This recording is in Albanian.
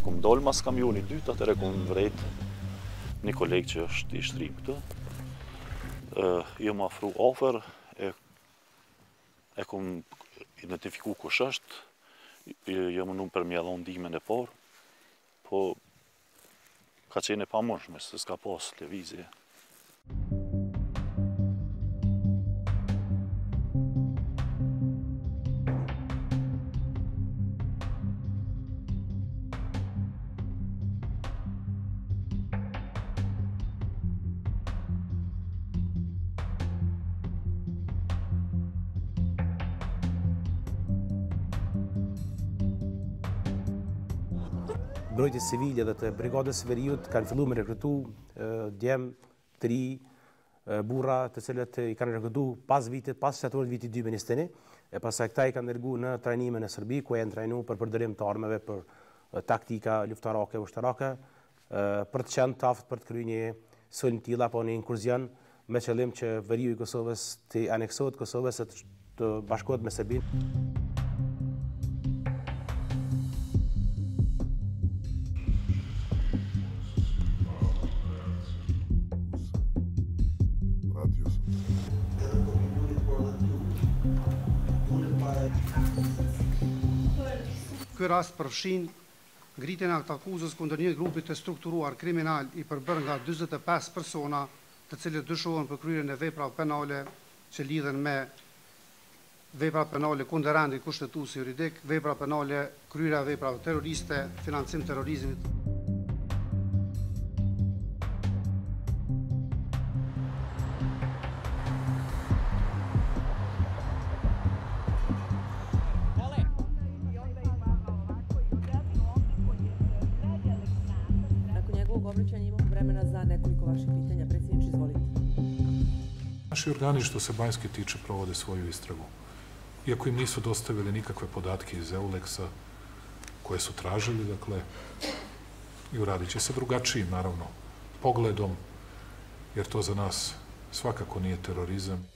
Kom dal mas kamionit dytë, atëre kom vret një kolegë që është i shtrim këtë. Jam afru afër, e kom identifiku kush është, jam unë për mjë dhon ndihmën e parë, po ka qenë e pamundshme, se s'ka pas lëvizje. Mbrojtjes civile dhe të brigadës së veriut kanë filluar me rekrutu djem të ri, burra të cilët i kanë rekrutu pas shtatorit vitit 2021, e pastaj këta i kanë dërguar në trajnime në Serbi, ku janë trajnuar për përdorim të armëve, për taktika luftarake, ushtarake, për të qenë të aftë për të kryer një sulm të tillë apo një inkursion me qëllim që veriu i Kosovës të aneksohet Kosovës e të bashkohet me Serbinë. Ky rast përfshin ngritjen e akuzës kundër një grupi të strukturuar kriminal i përbërë nga 45 persona, të cilët dyshohen për kryerjen e veprave penale që lidhen me vepra penale kundër rendit kushtetues juridik, vepra penale, kryerja e veprave terroriste, financim terrorizmit. Obraćanje imamo vremena za nekoliko vaših pitanja. Predsjedniče, izvolite. Naši organi što se Banjske tiče provode svoju istragu. Iako im nisu dostavili nikakve podatke iz Eulexa koje su tražili, dakle, i uradit će se drugačijim, naravno, pogledom, jer to za nas svakako nije terorizam.